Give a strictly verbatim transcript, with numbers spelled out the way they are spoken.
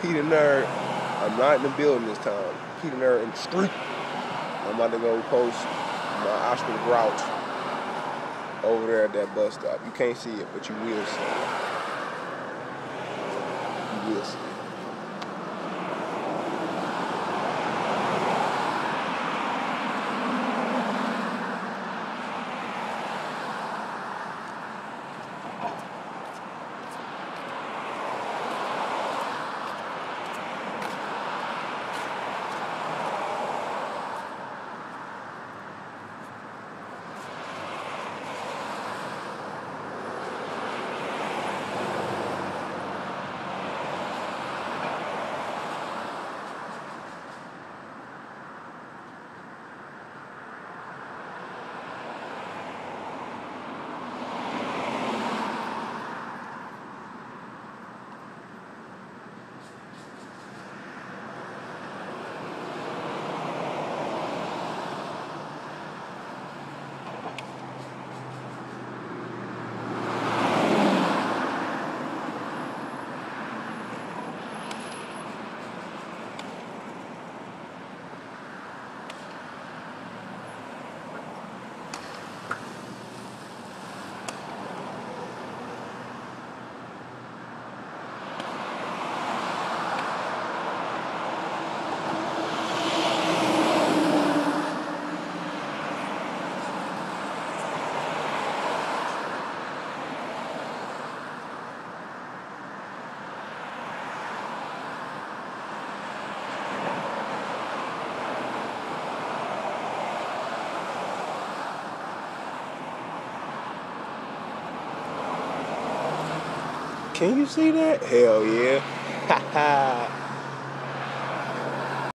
PThaNerd, I'm not in the building this time. PThaNerd in the street. I'm about to go post my Oscar the Grouch over there at that bus stop. You can't see it, but you will see it. You will see it. Can you see that? Hell yeah.